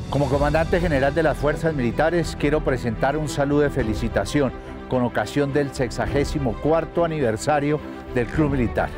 Como comandante general de las Fuerzas Militares, quiero presentar un saludo de felicitación con ocasión del 64º aniversario del Club Militar.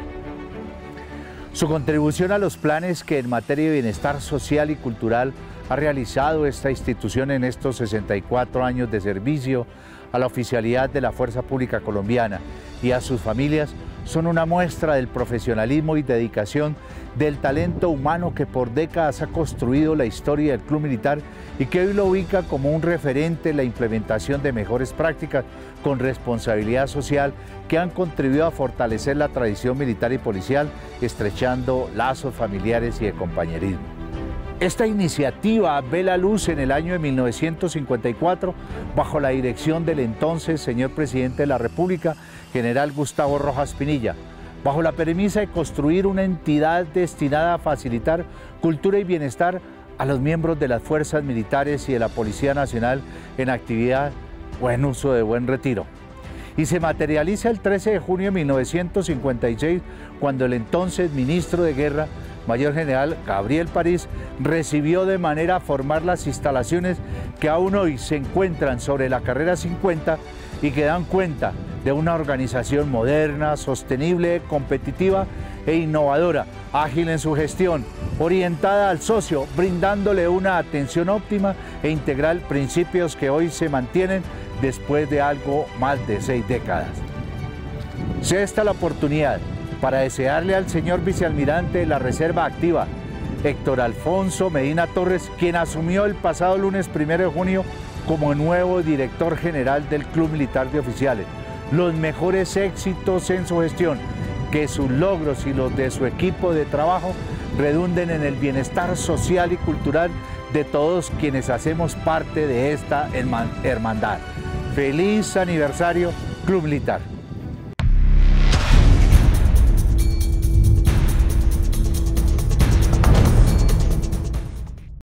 Su contribución a los planes que en materia de bienestar social y cultural ha realizado esta institución en estos 64 años de servicio a la oficialidad de la Fuerza Pública Colombiana y a sus familias son una muestra del profesionalismo y dedicación del talento humano que por décadas ha construido la historia del Club Militar y que hoy lo ubica como un referente en la implementación de mejores prácticas con responsabilidad social que han contribuido a fortalecer la tradición militar y policial, estrechando lazos familiares y de compañerismo. Esta iniciativa ve la luz en el año de 1954 bajo la dirección del entonces señor presidente de la República, general Gustavo Rojas Pinilla, bajo la premisa de construir una entidad destinada a facilitar cultura y bienestar a los miembros de las fuerzas militares y de la Policía Nacional en actividad o en uso de buen retiro. Y se materializa el 13 de junio de 1956, cuando el entonces ministro de Guerra, Mayor General Gabriel París, recibió de manera formal las instalaciones que aún hoy se encuentran sobre la carrera 50 y que dan cuenta de una organización moderna, sostenible, competitiva e innovadora, ágil en su gestión, orientada al socio, brindándole una atención óptima e integral, principios que hoy se mantienen después de algo más de 6 décadas. Sea esta la oportunidad para desearle al señor vicealmirante de la Reserva Activa, Héctor Alfonso Medina Torres, quien asumió el pasado lunes 1 de junio como nuevo director general del Club Militar de Oficiales, los mejores éxitos en su gestión, que sus logros y los de su equipo de trabajo redunden en el bienestar social y cultural de todos quienes hacemos parte de esta hermandad. ¡Feliz aniversario, Club Militar!